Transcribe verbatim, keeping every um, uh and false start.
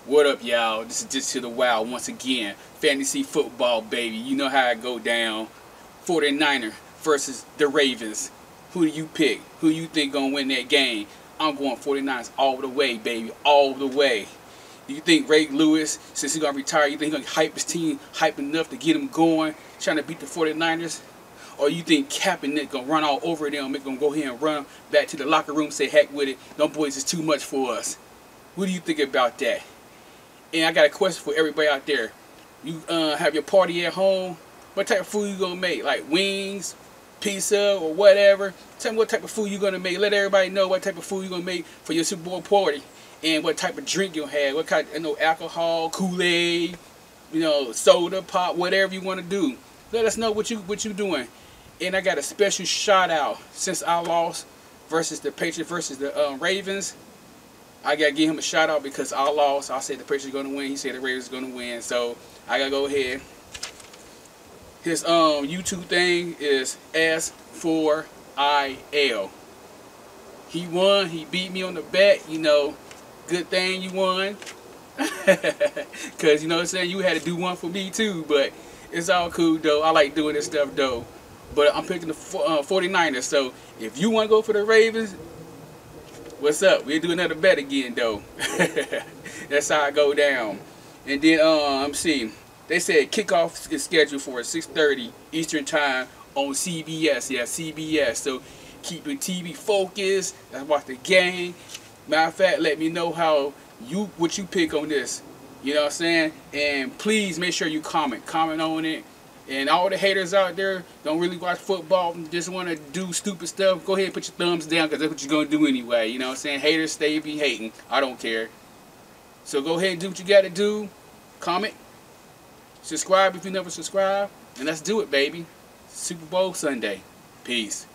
What up, y'all? This is Just to the Wild once again. Fantasy football, baby. You know how I go down. forty-niner versus the Ravens. Who do you pick? Who do you think gonna win that game? I'm going forty-niners all the way, baby. All the way. Do you think Ray Lewis, since he's gonna retire, you think he's gonna hype his team, hype enough to get him going, trying to beat the forty-niners? Or you think Kaepernick gonna run all over them, make them go ahead and run back to the locker room, say heck with it, them boys is too much for us? What do you think about that? And I got a question for everybody out there. You uh, have your party at home. What type of food you gonna make? Like wings, pizza, or whatever. Tell me what type of food you gonna make. Let everybody know what type of food you gonna make for your Super Bowl party, and what type of drink you'll have. What kind, you know, alcohol, Kool-Aid, you know, soda, pop, whatever you want to do. Let us know what you what you doing. And I got a special shout out since I lost versus the Patriots versus the um, Ravens. I gotta give him a shout out because I lost. I said the Patriots are gonna win. He said the Ravens are gonna win. So I gotta go ahead. His um YouTube thing is S four I L. He won. He beat me on the bet. You know, good thing you won. Cause you know what I'm saying. You had to do one for me too. But it's all cool though. I like doing this stuff though. But I'm picking the uh, forty-niners. So if you want to go for the Ravens, what's up? We'll do another bet again, though. That's how I go down. And then, um, see, they said kickoff is scheduled for six thirty Eastern Time on C B S. Yeah, C B S. So keep your T V focused. Let's watch the game. Matter of fact, let me know how you what you pick on this. You know what I'm saying? And please make sure you comment. Comment on it. And all the haters out there don't really watch football, just want to do stupid stuff, go ahead and put your thumbs down because that's what you're going to do anyway. You know what I'm saying? Haters stay be hating. I don't care. So go ahead and do what you got to do. Comment. Subscribe if you never subscribe. And let's do it, baby. Super Bowl Sunday. Peace.